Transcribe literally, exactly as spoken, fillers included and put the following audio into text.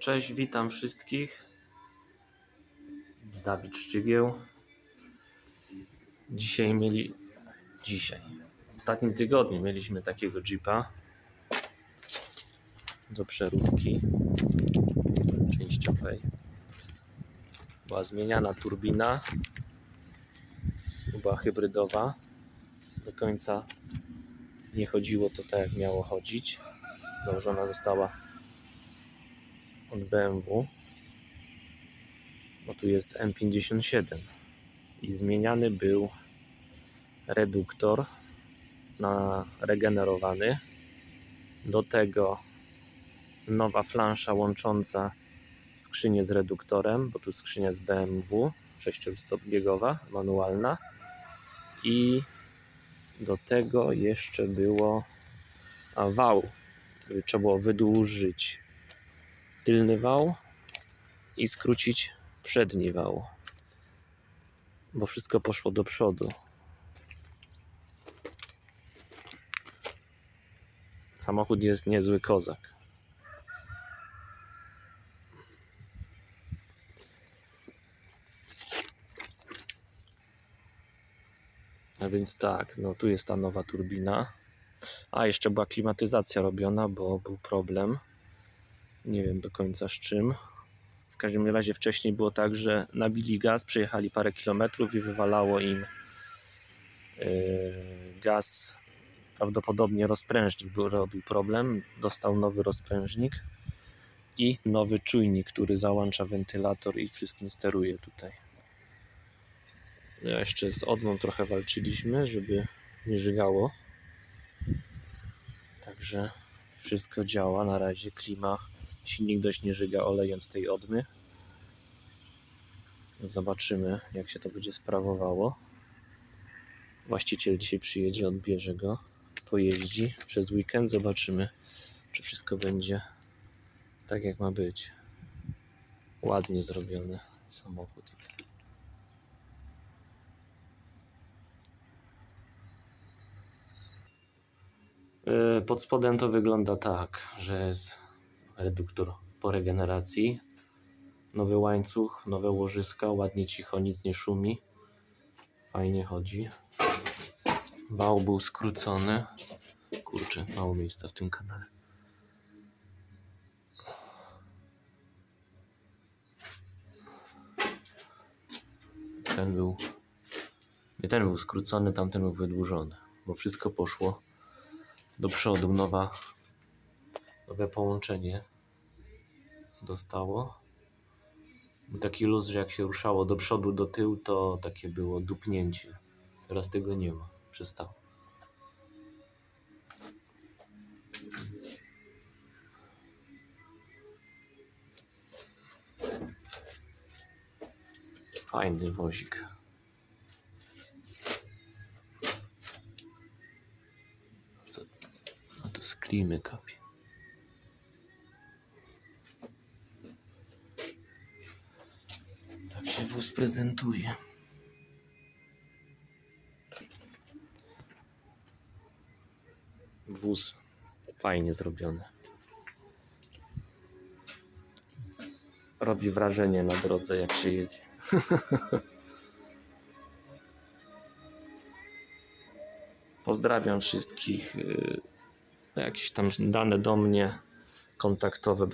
Cześć, witam wszystkich. Dawid Szczygieł. Dzisiaj mieli... Dzisiaj. W ostatnim tygodniu mieliśmy takiego Jeepa do przeróbki częściowej. Była zmieniana turbina. Była hybrydowa. Do końca nie chodziło to tak, jak miało chodzić. Założona została od B M W, bo tu jest M pięćdziesiąt siedem i zmieniany był reduktor na regenerowany, do tego nowa flansza łącząca skrzynię z reduktorem, bo tu skrzynia z B M W sześciobiegowa, manualna, i do tego jeszcze było a wał, trzeba było wydłużyć tylny wał i skrócić przedni wał, bo wszystko poszło do przodu. Samochód jest niezły kozak. A więc tak, no tu jest ta nowa turbina. A jeszcze była klimatyzacja robiona, bo był problem. Nie wiem do końca z czym. W każdym razie wcześniej było tak, że nabili gaz, przejechali parę kilometrów i wywalało im yy, gaz. Prawdopodobnie rozprężnik był, robił problem. Dostał nowy rozprężnik i nowy czujnik, który załącza wentylator i wszystkim steruje tutaj. Ja jeszcze z odmą trochę walczyliśmy, żeby nie żygało. Także wszystko działa na razie. Klima, silnik dość nie żyga olejem z tej odmy. Zobaczymy, jak się to będzie sprawowało. Właściciel dzisiaj przyjedzie, odbierze go, pojeździ przez weekend. Zobaczymy, czy wszystko będzie tak, jak ma być. Ładnie zrobiony samochód jest. Pod spodem to wygląda tak, że jest reduktor po regeneracji, nowy łańcuch, nowe łożyska, ładnie cicho, nic nie szumi, fajnie chodzi. Wał był skrócony. Kurczę, mało miejsca w tym kanale. Ten był, nie ten był skrócony, tamten był wydłużony, bo wszystko poszło do przodu. Nowa, nowe połączenie dostało. Był taki luz, że jak się ruszało do przodu, do tyłu, to takie było dupnięcie. Teraz tego nie ma, przestało. Fajny wozik. Co? No to z klimy kapie. Tak się wóz prezentuje. Wóz fajnie zrobiony. Robi wrażenie na drodze, jak się jedzie. Pozdrawiam wszystkich. Jakieś tam dane do mnie kontaktowe